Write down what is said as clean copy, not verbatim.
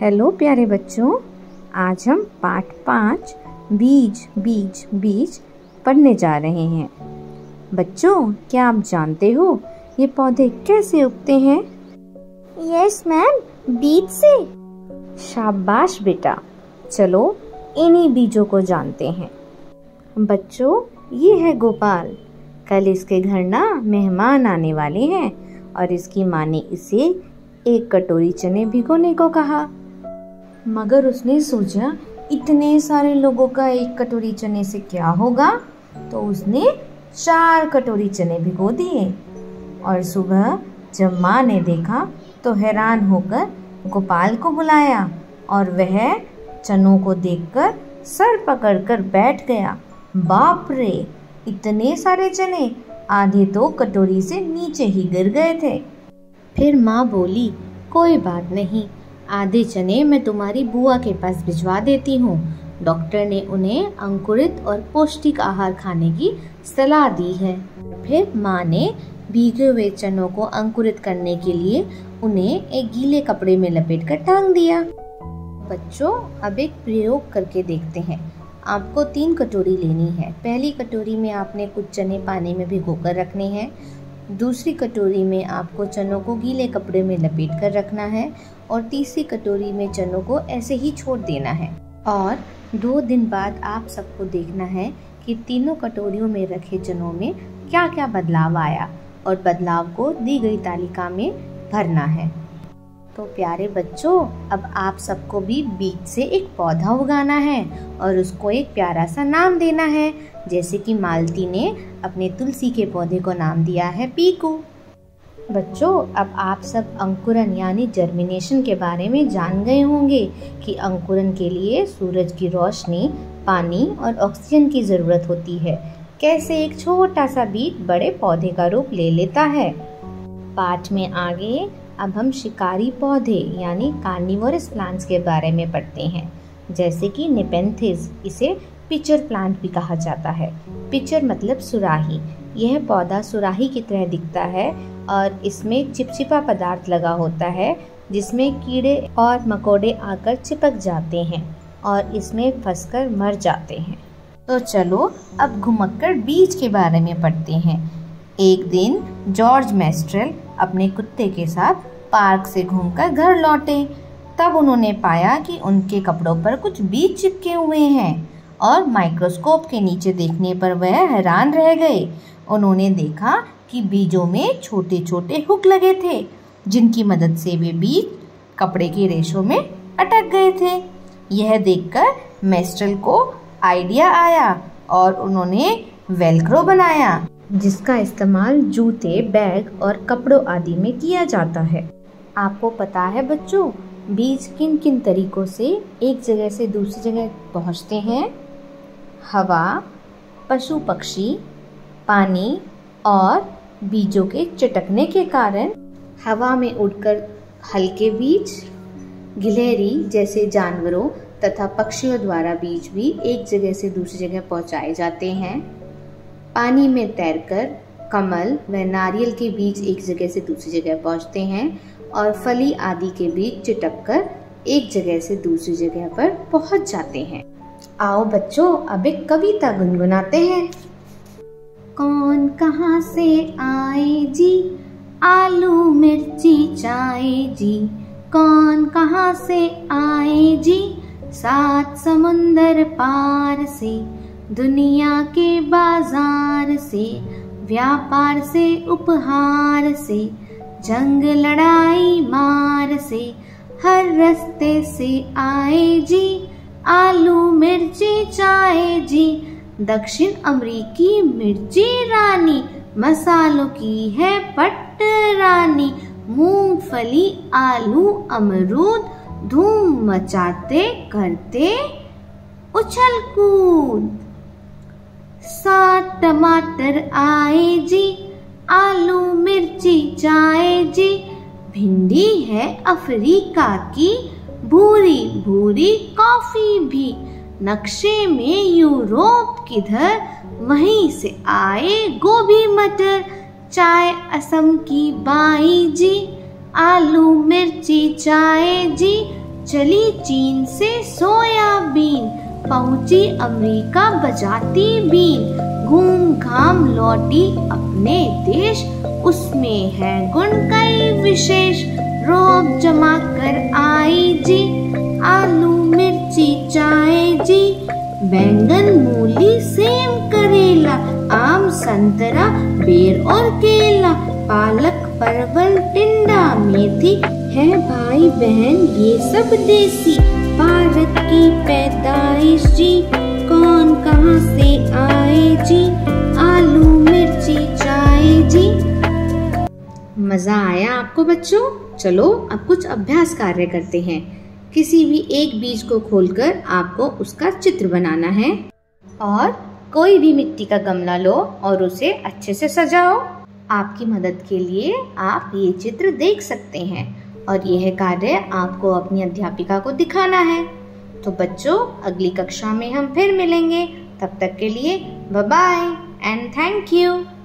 Hello प्यारे बच्चों, आज हम पाठ 5 बीज बीज बीज पढ़ने जा रहे हैं। बच्चों, क्या आप जानते हो ये पौधे कैसे उगते हैं? यस मैम, बीज से। शाबाश बेटा, चलो इन्हीं बीजों को जानते हैं। बच्चों, ये है गोपाल। कल इसके घर ना मेहमान आने वाले हैं और इसकी माँ ने इसे एक कटोरी चने भिगोने को कहा, मगर उसने सोचा इतने सारे लोगों का एक कटोरी चने से क्या होगा, तो उसने 4 कटोरी चने भिगो दिए। और सुबह जब माँ ने देखा तो हैरान होकर गोपाल को बुलाया और वह चनों को देखकर सर पकड़कर बैठ गया। बाप रे, इतने सारे चने! आधे तो कटोरी से नीचे ही गिर गए थे। फिर माँ बोली, कोई बात नहीं, आधे चने मैं तुम्हारी बुआ के पास भिजवा देती हूँ। डॉक्टर ने उन्हें अंकुरित और पौष्टिक आहार खाने की सलाह दी है। फिर माँ ने भीगे हुए चनों को अंकुरित करने के लिए उन्हें एक गीले कपड़े में लपेट कर टांग दिया। बच्चों, अब एक प्रयोग करके देखते हैं। आपको 3 कटोरी लेनी है। पहली कटोरी में आपने कुछ चने पानी में भिगोकर रखने हैं। दूसरी कटोरी में आपको चनों को गीले कपड़े में लपेट कर रखना है और तीसरी कटोरी में चनों को ऐसे ही छोड़ देना है। और 2 दिन बाद आप सबको देखना है कि तीनों कटोरियों में रखे चनों में क्या क्या बदलाव आया और बदलाव को दी गई तालिका में भरना है। तो प्यारे बच्चों, अब आप सबको भी बीज से एक पौधा उगाना है और उसको एक प्यारा सा नाम देना है, जैसे कि मालती ने अपने तुलसी के पौधे को नाम दिया है पीकू। बच्चों, अब आप सब अंकुरन यानी जर्मिनेशन के बारे में जान गए होंगे कि अंकुरन के लिए सूरज की रोशनी, पानी और ऑक्सीजन की ज़रूरत होती है। कैसे एक छोटा सा बीज बड़े पौधे का रूप ले लेता है। पाठ में आगे अब हम शिकारी पौधे यानी कार्निवोरस प्लांट्स के बारे में पढ़ते हैं, जैसे कि नेपेंथिस। इसे पिचर प्लांट भी कहा जाता है। पिचर मतलब सुराही। यह पौधा सुराही की तरह दिखता है और इसमें चिपचिपा पदार्थ लगा होता है, जिसमें कीड़े और मकोड़े आकर चिपक जाते हैं और इसमें फंसकर मर जाते हैं। तो चलो अब घुमक्कड़ बीज के बारे में पढ़ते हैं। एक दिन जॉर्ज मेस्ट्रेल अपने कुत्ते के साथ पार्क से घूमकर घर लौटे। तब उन्होंने पाया कि उनके कपड़ों पर कुछ बीज चिपके हुए हैं और माइक्रोस्कोप के नीचे देखने पर वह हैरान रह गए। उन्होंने देखा कि बीजों में छोटे छोटे हुक लगे थे, जिनकी मदद से वे बीज कपड़े के रेशों में अटक गए थे। यह देखकर मेस्ट्रेल को आइडिया आया और उन्होंने वेलक्रो बनाया, जिसका इस्तेमाल जूते, बैग और कपड़ों आदि में किया जाता है। आपको पता है बच्चों, बीज किन किन तरीकों से एक जगह से दूसरी जगह पहुंचते हैं? हवा, पशु पक्षी, पानी और बीजों के चटकने के कारण। हवा में उड़कर हल्के बीज, गिलहरी जैसे जानवरों तथा पक्षियों द्वारा बीज भी एक जगह से दूसरी जगह पहुंचाए जाते हैं। पानी में तैरकर कमल व नारियल के बीज एक जगह से दूसरी जगह पहुंचते हैं और फली आदि के बीज चिटककर एक जगह से दूसरी जगह पर पहुंच जाते हैं। आओ बच्चों, अब एक कविता गुनगुनाते हैं। कौन कहाँ से आए जी, आलू मिर्ची चाय जी। कौन कहाँ से आए जी, 7 समुंदर पार से। दुनिया के बाजार से, व्यापार से, उपहार से, जंग लड़ाई मार से, हर रास्ते से आए जी, आलू मिर्ची चाय जी। दक्षिण अमेरिकी मिर्ची रानी, मसालों की है पटरानी। मूंगफली, आलू, अमरूद, धूम मचाते करते उछल कूद। 7 टमाटर आए जी, आलू मिर्ची चाय जी। भिंडी है अफ्रीका की, भूरी भूरी कॉफी भी। नक्शे में यूरोप किधर, वहीं से आए गोभी मटर। चाय असम की बाई जी, आलू मिर्ची चाय जी। चली चीन से सोयाबीन, पहुंची अमेरिका बजाती बीन। घूम घाम लौटी अपने देश, उसमें है गुण कई विशेष। रोब जमा कर आई जी, आलू मिर्ची चाय जी। बैंगन मूली सेम करेला, आम संतरा बेर और केला। पालक परवल टिंडा मेथी, है भाई बहन ये सब देसी। भारत की पैदाइश जी, कौन कहां से आए जी। आलू मिर्ची चाय जी। मजा आया आपको बच्चों? चलो अब कुछ अभ्यास कार्य करते हैं। किसी भी एक बीज को खोलकर आपको उसका चित्र बनाना है और कोई भी मिट्टी का गमला लो और उसे अच्छे से सजाओ। आपकी मदद के लिए आप ये चित्र देख सकते हैं और यह कार्य आपको अपनी अध्यापिका को दिखाना है। तो बच्चों, अगली कक्षा में हम फिर मिलेंगे। तब तक के लिए bye bye and thank you.